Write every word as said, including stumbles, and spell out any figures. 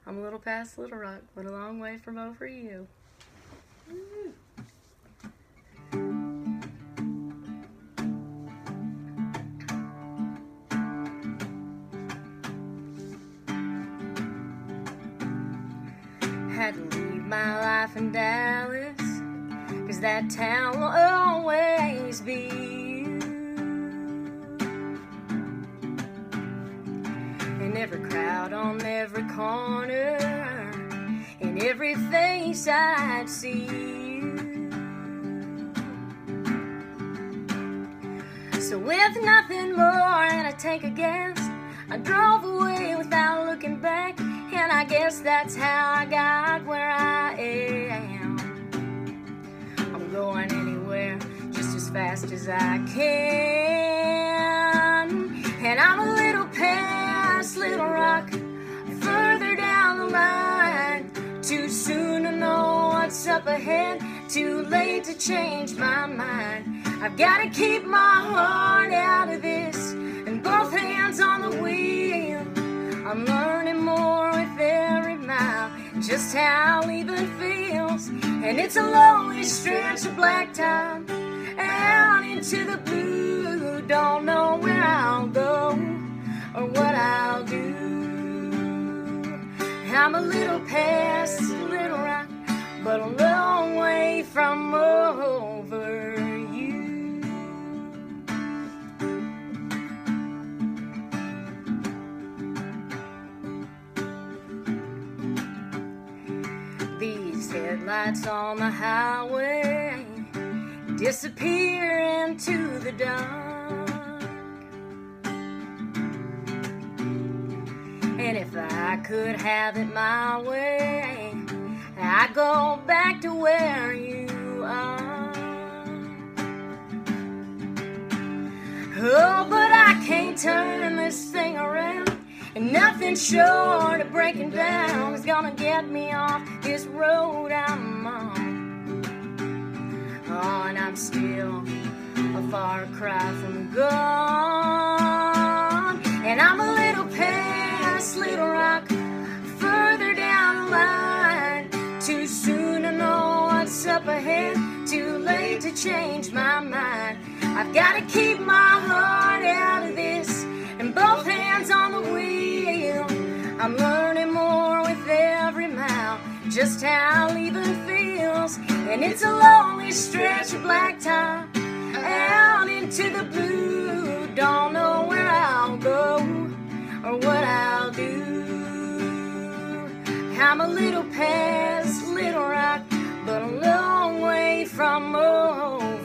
I'm a little past Little Rock, but a long way from over you. Woo. Had to leave my life in Dallas, 'cause that town will always be you. In every crowd, on every corner, in every face I'd see you. So with nothing more than a tank of gas, I drove away without looking back. And I guess that's how I got where I am. I'm going anywhere just as fast as I can. And I'm a little past Little Rock, further down the line. Too soon to know what's up ahead, too late to change my mind. I've got to keep my heart out of this and both hands on the wheel. I'm learning more with every mile, just how leaving feels. And it's a lonely stretch of black time out into the blue. Don't know where I'll go or what I'll do. I'm a little past Little Rock, but a long way from over you. These headlights on the highway disappear into the dark. And if I could have it my way, I'd go back to where you are. Oh, but I can't turn this thing around, and nothing short of breaking down is gonna get me off this road I'm on. Oh, and I'm still a far cry from gone. And I'm a little past Little Rock, further down the line. Too soon to know what's up ahead, too late to change my mind. I've got to keep my heart out of this and both hands on the wheel. I'm learning more with every mile, just how leaving feels. And it's a lonely stretch of black time out into the blue. Don't know where I'll go or what I'll do. I'm a little past Little Rock, but a long way from home.